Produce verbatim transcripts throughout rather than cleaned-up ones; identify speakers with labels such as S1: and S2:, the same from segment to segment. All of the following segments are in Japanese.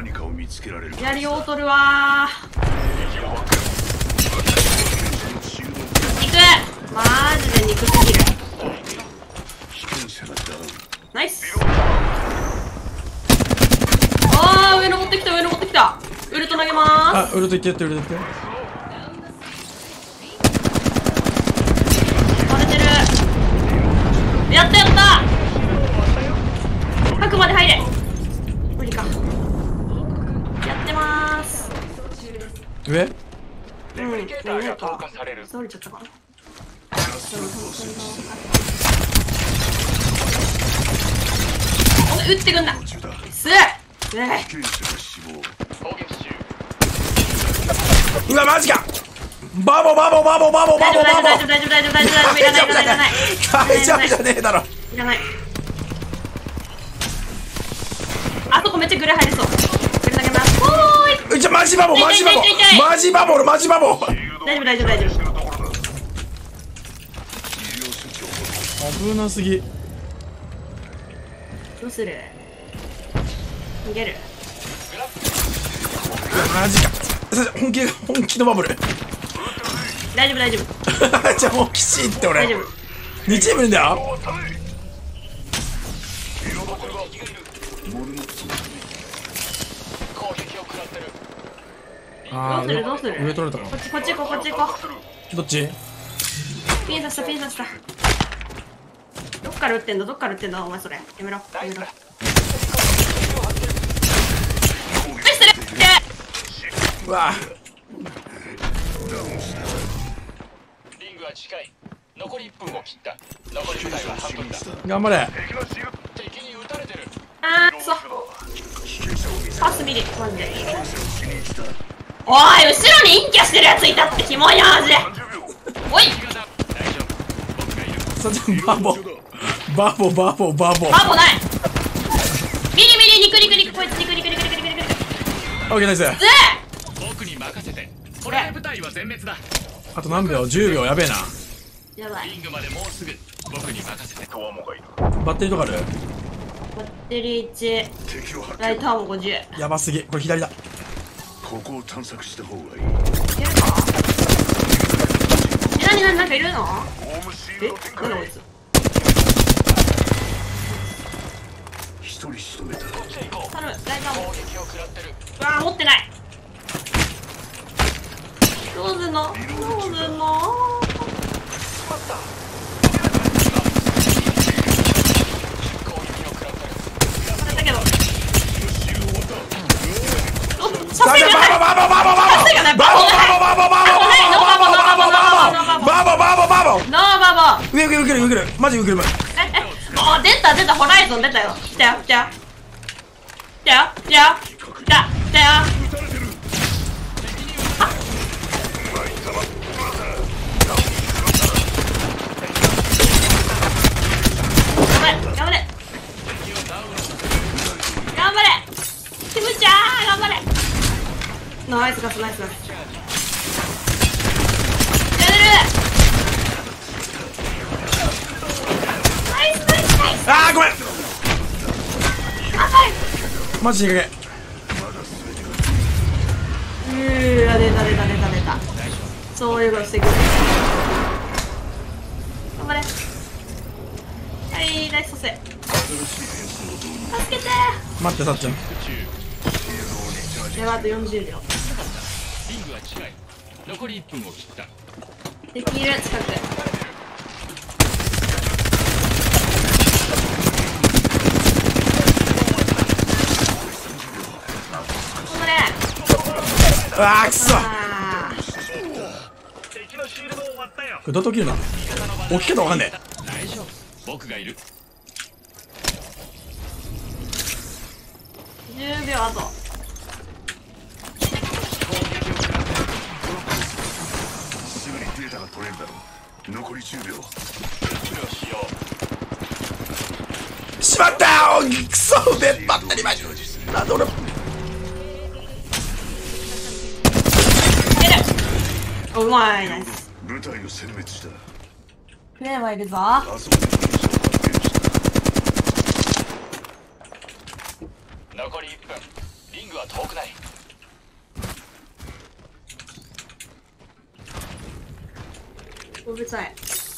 S1: 何かを見つけられる。
S2: 槍を取るわー。肉マジで肉すぎる。ナイス。あー上登ってきた上登ってきた。ウルト投げまーす。
S3: あウルトいってやってウルトいって
S2: 割れてる。やったやった。角まで入れ。無理か。やってまーす。
S3: 上
S2: うん上か。倒れちゃったかな。打ってくんな。すえ
S3: うわマジかバボバボバボバボバボバボ
S2: 大丈夫大丈夫大丈夫大丈夫大丈夫いらないいらないいらない
S3: 大丈夫じゃねえだろ。
S2: いらない。あそこめっちゃグレ入りそう。グレ投げます。おーい。
S3: うちマジバボマジバボマジバボマジバボ。
S2: 大丈夫大丈夫大丈夫。
S3: 危なすぎ。
S2: どうする。逃げる。
S3: マジか本気本気のバブル。
S2: 大丈夫大丈夫
S3: じゃあもうきちいって俺
S2: 大丈夫。
S3: にチームいるんだよ。あ
S2: どうするどうする。
S3: 上取れたか
S2: こっちこっち行こうこっち行こ
S3: どっち
S2: う。ピン刺したピン刺した。どっから撃ってんだどっから撃ってんだお前それ。やめろやめろ。
S3: うわ
S4: リングは近い。残りいっぷんを切った。残り部隊は半分だ。
S3: 頑張れ。
S4: 敵に撃たれてる。
S2: あーくそパスミリマジで。おい後ろにインキャしてるやついたってキモいなマジで。おい
S3: そっちバボバボバボバボ
S2: バボない。ミリミリ肉肉肉こいつ肉肉肉肉肉肉肉。
S3: オッケーナイス。
S2: ず
S4: 僕に任せて。これで部隊は全滅だ。
S3: あと何秒じゅうびょうやべえな。
S2: やばい。
S4: リングまでもうすぐ。僕に任せて。
S3: バッテリーとかある。
S2: バッテリーいちライターもごじゅう。
S3: やばすぎ。これ左だ。
S1: ここを探索した方がいい。
S2: いけるか。えなになになんかいるの。えなんだこいつ。
S1: 一人仕留めた。
S2: 頼むライターも。
S4: 攻撃を食らってる。
S2: うわー持ってない。どうすんのどうすんの。だけどさせがない。
S3: バボバボバボバボ
S2: させがない。バボない。
S3: バボバボバボバボバボバボ
S2: ノーバボ。
S3: 上受ける受ける受けるマジ受ける。
S2: ええお出た出たホライゾン出たよ。来たよ来たよ来たよ来たよ来た来たよ。頑張れ頑張れキムちゃん頑張れ。ナイスガスナイスガス。やれる。ナイスナイスナイス。
S3: あーごめんマジでいい加減。
S2: うーわ出た出た出た出た。そういうことしてくれ。頑張れ。はいナイス蘇生。助けて
S3: 待ってさっちゃん。
S2: やばあとよんじゅうびょう。
S4: リングは近い。残りいっぷんを切った。
S2: できる近く。頑張れ。
S3: うわーくそ。
S2: あ
S4: 敵のシールドを割ったよ。
S3: これどうと切るな。置き方わかんねえ。
S4: 大丈夫。僕がいる。
S2: じゅうびょうあと。
S1: すぐにデータが取れるだろう。残りじゅうびょう。
S3: しまったー。くそでバッテリーマジなんで俺。
S2: いける。おうまいナイス。
S1: 部隊を殲滅した。
S2: プレイはいるぞ。
S1: あそこで発見した。
S4: 残りいっぷん。 リングは遠くない。
S2: うるさい。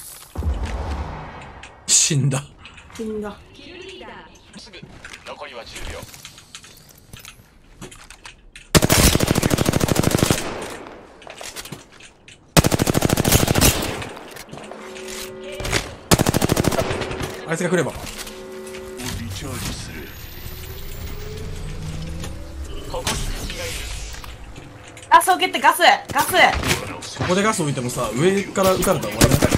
S3: 死んだ。
S2: 死んだ。
S4: すぐ残りはじゅうびょう。
S3: あいつが来れば。
S1: リチャージする。
S4: ここに敵がいる。
S2: ガスを蹴ってガスガス。
S3: ここでガス置いてもさ、上から撃たれたら終わりだから。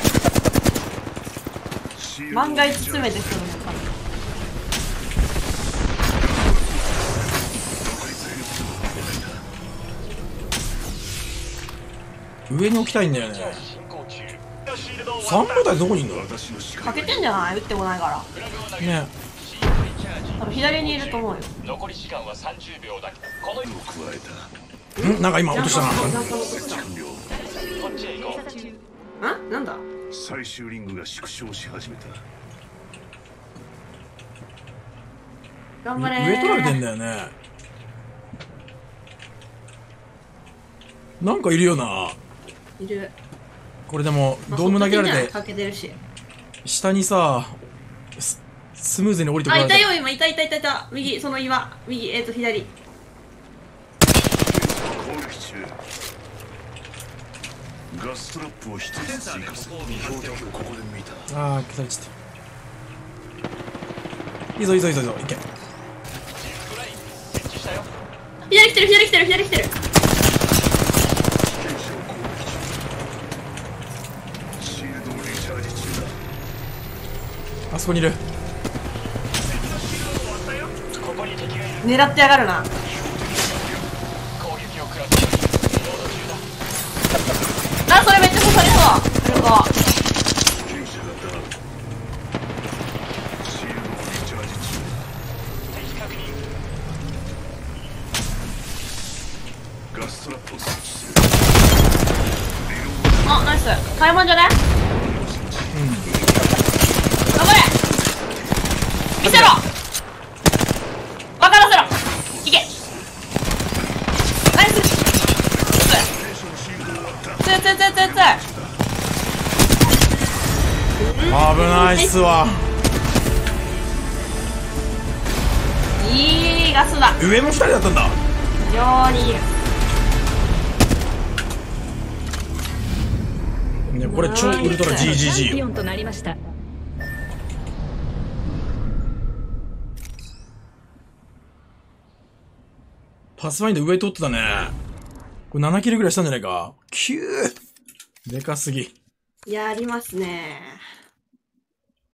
S2: 万が一詰めてくるのか。
S3: 上に置きたいんだよね。さん部隊どこにいんの？
S2: かけてんじゃない？打ってもないから
S3: ね。
S2: 多分左にいると思うよ。
S4: 残り時間はさんじゅうびょうだけ。この
S1: 加えた。
S3: んなんか今落としたな。
S2: ジャンプのことだ。
S4: こっちへ行こう。
S2: んなんだ。
S1: 最終リングが縮小し始めた。
S2: 頑張れー。
S3: 上取られてんだよね。なんかいるよな。
S2: いる。
S3: これでもドーム投げられて
S2: かけてるし。
S3: 下にさス、スムーズに降りてこ
S2: あ、
S3: られた。
S2: いたよ今、いたいたいたいた。右、その岩。右、えっと左。
S1: 攻撃中。ガストラップを一つ追加する。標的をここで見た。
S3: ああ、消されちゃった。いいぞいいぞいいぞいいぞ、いけ。
S4: 設置したよ。
S2: 左来てる、左来てる、左来てる。
S1: シールドをリチャージ中だ。
S3: あそこにいる。
S4: ここに敵がいる。
S2: 狙ってやがるな。
S4: 攻撃を食らってロード中だ。
S2: あ、それめっちゃ刺されそう。ありがとう。
S1: 戦車がダウン。シールドをリチャージ中。
S4: 敵確認。
S1: ガストラップを設置する。
S2: あ、ナイス。買い物じゃね？頑張れ。見せろ。分からせろ。いけ。ナイス。ついついついついつい。
S3: 危ないっすわ。
S2: いいガスだ。
S3: 上もふたりだったんだ。
S2: 非常にいい。
S3: ね、これ超ウルトラ ジージージー よ。
S5: チャンピオンとなりました。
S3: パスファインダー上取ってたね。これななキルぐらいしたんじゃないか。きゅうでかすぎ。
S2: やりますね。